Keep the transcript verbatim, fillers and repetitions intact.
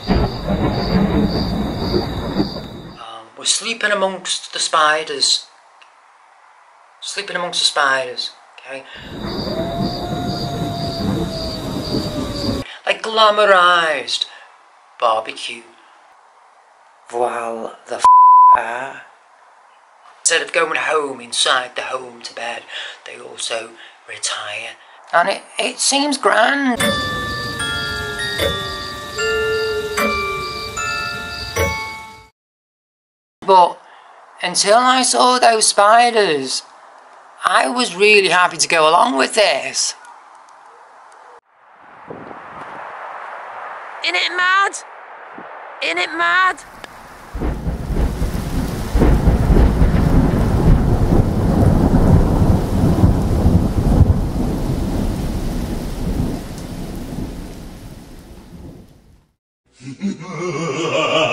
Um, we're sleeping amongst the spiders. Sleeping amongst the spiders, okay? Like glamorized barbecue. Voila the f*** ah. Instead of going home inside the home to bed, they also retire. And it, it seems grand. But until I saw those spiders, I was really happy to go along with this. Isn't it mad? Isn't it mad? Ha ha ha ha!